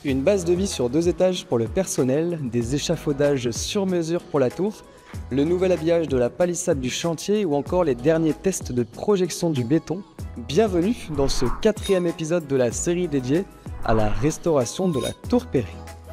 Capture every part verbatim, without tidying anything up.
Une base de vie sur deux étages pour le personnel, des échafaudages sur mesure pour la tour, le nouvel habillage de la palissade du chantier ou encore les derniers tests de projection du béton. Bienvenue dans ce quatrième épisode de la série dédiée à la restauration de la tour Perret.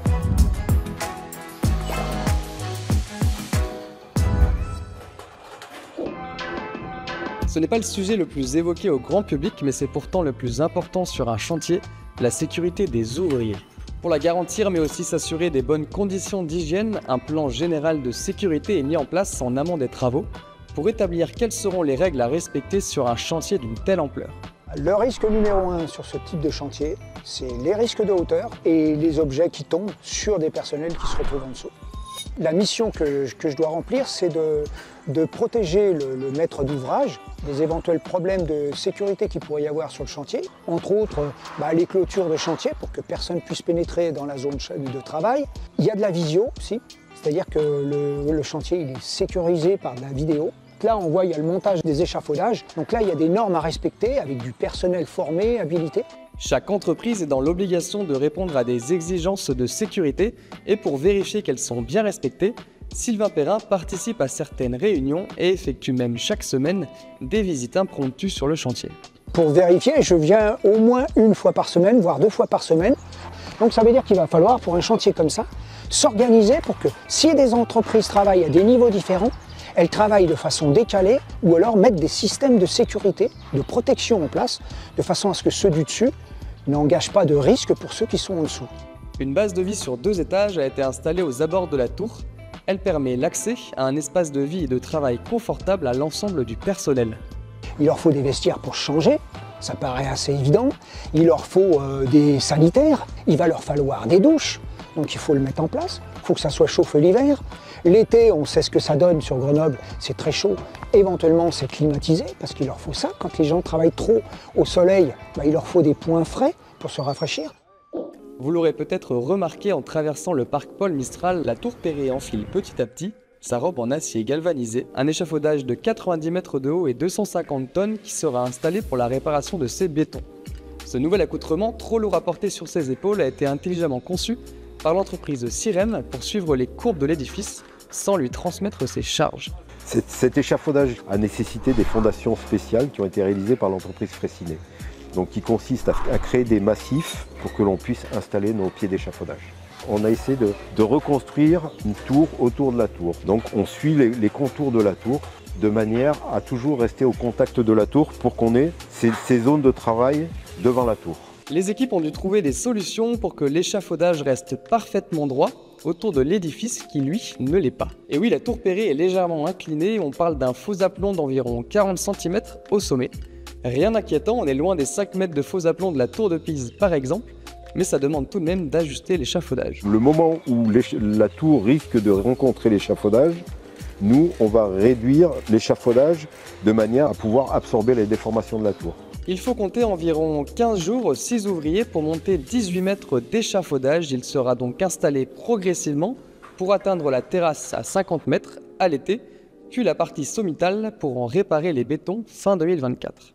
Ce n'est pas le sujet le plus évoqué au grand public, mais c'est pourtant le plus important sur un chantier, la sécurité des ouvriers. Pour la garantir, mais aussi s'assurer des bonnes conditions d'hygiène, un plan général de sécurité est mis en place en amont des travaux pour établir quelles seront les règles à respecter sur un chantier d'une telle ampleur. Le risque numéro un sur ce type de chantier, c'est les risques de hauteur et les objets qui tombent sur des personnels qui se retrouvent en dessous. La mission que, que je dois remplir, c'est de, de protéger le, le maître d'ouvrage des éventuels problèmes de sécurité qu'il pourrait y avoir sur le chantier. Entre autres, bah, les clôtures de chantier pour que personne ne puisse pénétrer dans la zone de travail. Il y a de la visio aussi, c'est-à-dire que le, le chantier il est sécurisé par de la vidéo. Là, on voit il y a le montage des échafaudages. Donc là, il y a des normes à respecter avec du personnel formé, habilité. Chaque entreprise est dans l'obligation de répondre à des exigences de sécurité et pour vérifier qu'elles sont bien respectées, Sylvain Perrin participe à certaines réunions et effectue même chaque semaine des visites impromptues sur le chantier. Pour vérifier, je viens au moins une fois par semaine, voire deux fois par semaine. Donc ça veut dire qu'il va falloir, pour un chantier comme ça, s'organiser pour que si des entreprises travaillent à des niveaux différents, elles travaillent de façon décalée ou alors mettre des systèmes de sécurité, de protection en place, de façon à ce que ceux du dessus n'engagent pas de risque pour ceux qui sont en dessous. Une base de vie sur deux étages a été installée aux abords de la tour. Elle permet l'accès à un espace de vie et de travail confortable à l'ensemble du personnel. Il leur faut des vestiaires pour changer, ça paraît assez évident. Il leur faut euh, des sanitaires, il va leur falloir des douches, donc il faut le mettre en place. Il faut que ça soit chauffé l'hiver. L'été, on sait ce que ça donne sur Grenoble, c'est très chaud. Éventuellement, c'est climatisé, parce qu'il leur faut ça. Quand les gens travaillent trop au soleil, bah, il leur faut des points frais pour se rafraîchir. Vous l'aurez peut-être remarqué en traversant le parc Paul Mistral, la tour Perret enfile petit à petit sa robe en acier galvanisé, un échafaudage de quatre-vingt-dix mètres de haut et deux cent cinquante tonnes qui sera installé pour la réparation de ces bétons. Ce nouvel accoutrement, trop lourd à porter sur ses épaules, a été intelligemment conçu par l'entreprise Sirem pour suivre les courbes de l'édifice sans lui transmettre ses charges. Cet échafaudage a nécessité des fondations spéciales qui ont été réalisées par l'entreprise Fraissinet, donc qui consiste à, à créer des massifs pour que l'on puisse installer nos pieds d'échafaudage. On a essayé de, de reconstruire une tour autour de la tour. Donc on suit les, les contours de la tour de manière à toujours rester au contact de la tour pour qu'on ait ces, ces zones de travail devant la tour. Les équipes ont dû trouver des solutions pour que l'échafaudage reste parfaitement droit autour de l'édifice qui, lui, ne l'est pas. Et oui, la tour Perret est légèrement inclinée, on parle d'un faux aplomb d'environ quarante centimètres au sommet. Rien d'inquiétant, on est loin des cinq mètres de faux aplomb de la tour de Pise par exemple, mais ça demande tout de même d'ajuster l'échafaudage. Le moment où la tour risque de rencontrer l'échafaudage, nous, on va réduire l'échafaudage de manière à pouvoir absorber les déformations de la tour. Il faut compter environ quinze jours, six ouvriers pour monter dix-huit mètres d'échafaudage. Il sera donc installé progressivement pour atteindre la terrasse à cinquante mètres à l'été, puis la partie sommitale pour en réparer les bétons fin deux mille vingt-quatre.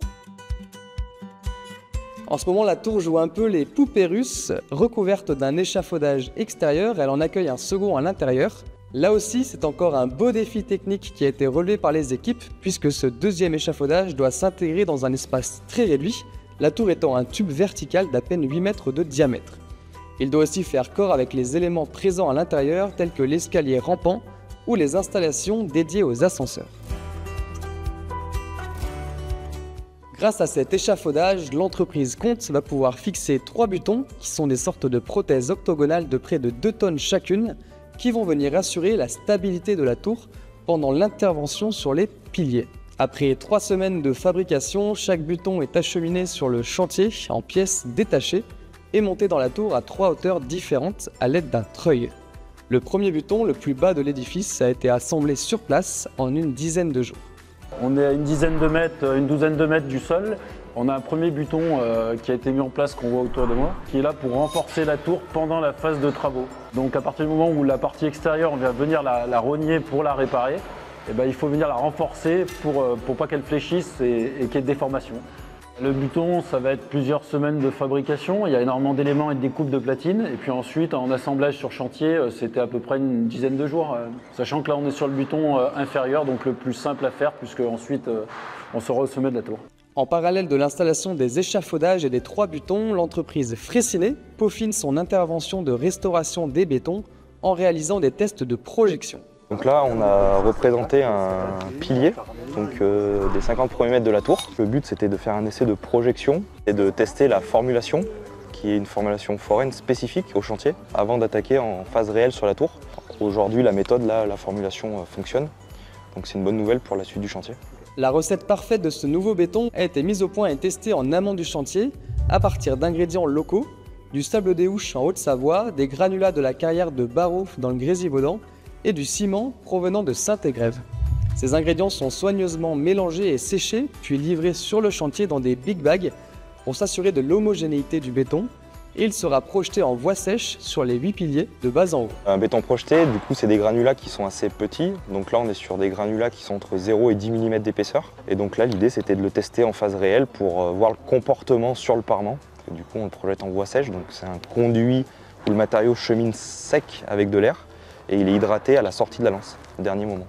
En ce moment, la tour joue un peu les poupées russes. Recouverte d'un échafaudage extérieur, elle en accueille un second à l'intérieur. Là aussi, c'est encore un beau défi technique qui a été relevé par les équipes, puisque ce deuxième échafaudage doit s'intégrer dans un espace très réduit, la tour étant un tube vertical d'à peine huit mètres de diamètre. Il doit aussi faire corps avec les éléments présents à l'intérieur, tels que l'escalier rampant ou les installations dédiées aux ascenseurs. Grâce à cet échafaudage, l'entreprise Comte va pouvoir fixer trois butons, qui sont des sortes de prothèses octogonales de près de deux tonnes chacune, qui vont venir assurer la stabilité de la tour pendant l'intervention sur les piliers. Après trois semaines de fabrication, chaque buton est acheminé sur le chantier en pièces détachées et monté dans la tour à trois hauteurs différentes à l'aide d'un treuil. Le premier buton, le plus bas de l'édifice, a été assemblé sur place en une dizaine de jours. On est à une dizaine de mètres, une douzaine de mètres du sol. On a un premier buton euh, qui a été mis en place, qu'on voit autour de moi, qui est là pour renforcer la tour pendant la phase de travaux. Donc à partir du moment où la partie extérieure, on vient venir la, la rogner pour la réparer, et ben, il faut venir la renforcer pour ne euh, pas qu'elle fléchisse et, et qu'il y ait de déformation. Le buton, ça va être plusieurs semaines de fabrication. Il y a énormément d'éléments et de découpes de platine. Et puis ensuite, en assemblage sur chantier, c'était à peu près une dizaine de jours. Sachant que là, on est sur le buton inférieur, donc le plus simple à faire, puisqu'ensuite, on sera au sommet de la tour. En parallèle de l'installation des échafaudages et des trois butons, l'entreprise Fraissinet peaufine son intervention de restauration des bétons en réalisant des tests de projection. Donc là, on a représenté un pilier, donc euh, des cinquante premiers mètres de la tour. Le but, c'était de faire un essai de projection et de tester la formulation, qui est une formulation foraine spécifique au chantier, avant d'attaquer en phase réelle sur la tour. Aujourd'hui, la méthode, là, la formulation euh, fonctionne, donc c'est une bonne nouvelle pour la suite du chantier. La recette parfaite de ce nouveau béton a été mise au point et testée en amont du chantier, à partir d'ingrédients locaux, du sable des Houches en Haute-Savoie, des granulats de la carrière de Barreau dans le Grésivaudan, et du ciment provenant de Saint-Égrève. Ces ingrédients sont soigneusement mélangés et séchés, puis livrés sur le chantier dans des big bags pour s'assurer de l'homogénéité du béton, et il sera projeté en voie sèche sur les huit piliers de bas en haut. Un béton projeté, du coup, c'est des granulats qui sont assez petits. Donc là, on est sur des granulats qui sont entre zéro et dix millimètres d'épaisseur. Et donc là, l'idée, c'était de le tester en phase réelle pour voir le comportement sur le parement. Et du coup, on le projette en voie sèche, donc c'est un conduit où le matériau chemine sec avec de l'air. Et il est hydraté à la sortie de la lance, au dernier moment.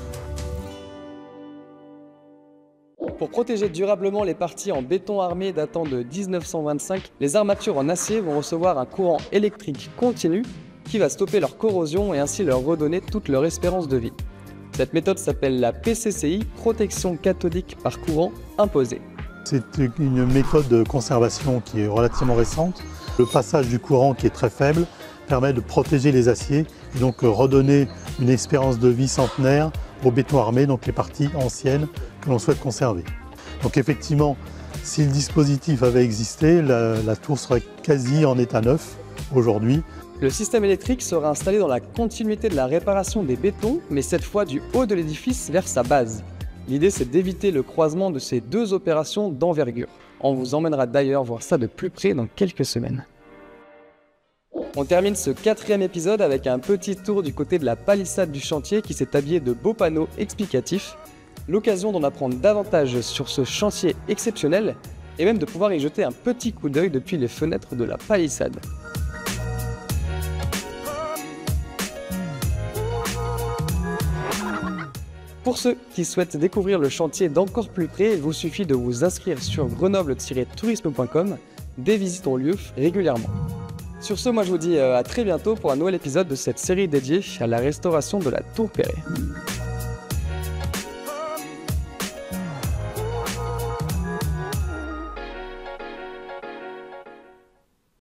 Pour protéger durablement les parties en béton armé datant de mille neuf cent vingt-cinq, les armatures en acier vont recevoir un courant électrique continu qui va stopper leur corrosion et ainsi leur redonner toute leur espérance de vie. Cette méthode s'appelle la P C C I, protection cathodique par courant imposée. C'est une méthode de conservation qui est relativement récente. Le passage du courant qui est très faible permet de protéger les aciers et donc redonner une espérance de vie centenaire au béton armé, donc les parties anciennes que l'on souhaite conserver. Donc effectivement, si le dispositif avait existé, la, la tour serait quasi en état neuf aujourd'hui. Le système électrique sera installé dans la continuité de la réparation des bétons, mais cette fois du haut de l'édifice vers sa base. L'idée, c'est d'éviter le croisement de ces deux opérations d'envergure. On vous emmènera d'ailleurs voir ça de plus près dans quelques semaines. On termine ce quatrième épisode avec un petit tour du côté de la palissade du chantier qui s'est habillé de beaux panneaux explicatifs. L'occasion d'en apprendre davantage sur ce chantier exceptionnel et même de pouvoir y jeter un petit coup d'œil depuis les fenêtres de la palissade. Pour ceux qui souhaitent découvrir le chantier d'encore plus près, il vous suffit de vous inscrire sur grenoble tiret tourisme point com. Des visites ont lieu régulièrement. Sur ce, moi je vous dis à très bientôt pour un nouvel épisode de cette série dédiée à la restauration de la Tour Perret.